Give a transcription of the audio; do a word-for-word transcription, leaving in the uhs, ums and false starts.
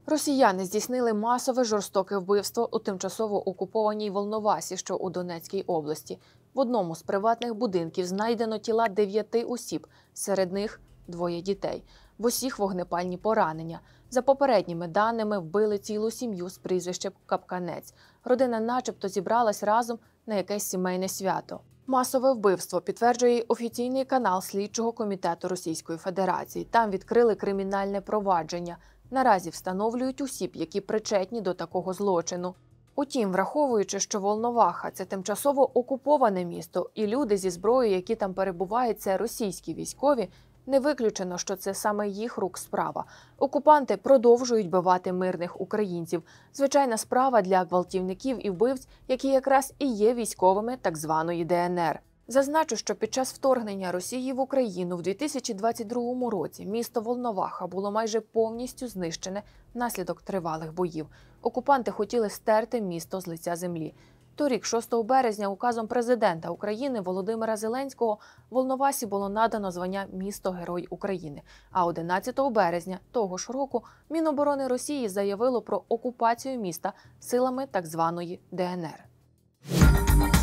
Росіяни здійснили масове жорстоке вбивство у тимчасово окупованій Волновасі, що у Донецькій області. В одному з приватних будинків знайдено тіла дев'яти осіб, серед них двоє дітей. В усіх вогнепальні поранення. За попередніми даними, вбили цілу сім'ю з прізвищем Капканець. Родина начебто зібралась разом на якесь сімейне свято. Масове вбивство підтверджує офіційний канал Слідчого комітету Російської Федерації. Там відкрили кримінальне провадження. Наразі встановлюють осіб, які причетні до такого злочину. Утім, враховуючи, що Волноваха – це тимчасово окуповане місто, і люди зі зброєю, які там перебувають, це російські військові, не виключено, що це саме їх рук справа. Окупанти продовжують бивати мирних українців. Звичайна справа для гвалтівників і вбивць, які якраз і є військовими так званої Де Ен Ер. Зазначу, що під час вторгнення Росії в Україну в дві тисячі двадцять другому році місто Волноваха було майже повністю знищене внаслідок тривалих боїв. Окупанти хотіли стерти місто з лиця землі. Торік, шостого березня, указом президента України Володимира Зеленського Волновасі було надано звання «Місто-Герой України». А одинадцятого березня того ж року Міноборони Росії заявило про окупацію міста силами так званої Де Ен Ер.